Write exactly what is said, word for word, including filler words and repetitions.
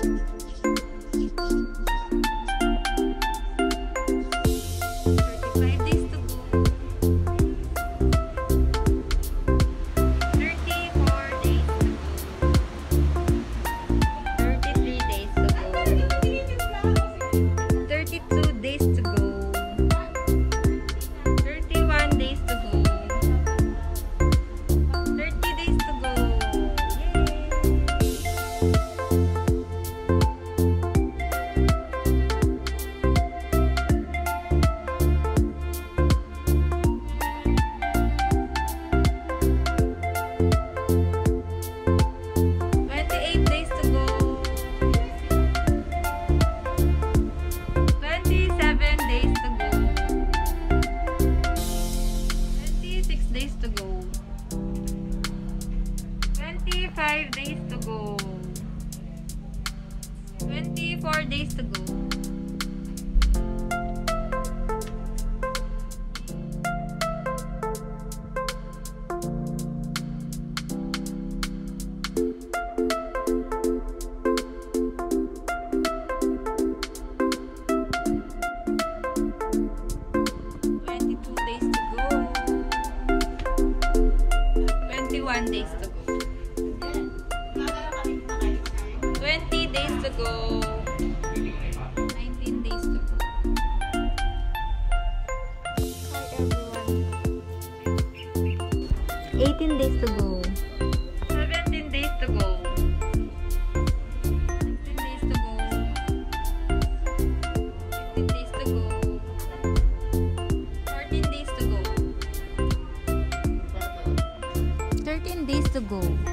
twenty-five days to go. twenty-four days to go. twenty-two days to go. twenty-one days to go. twenty days to go. nineteen days to go. Hi everyone. eighteen days to go. seventeen days to go. sixteen days to go. fifteen days to go. fourteen days to go. thirteen days to go.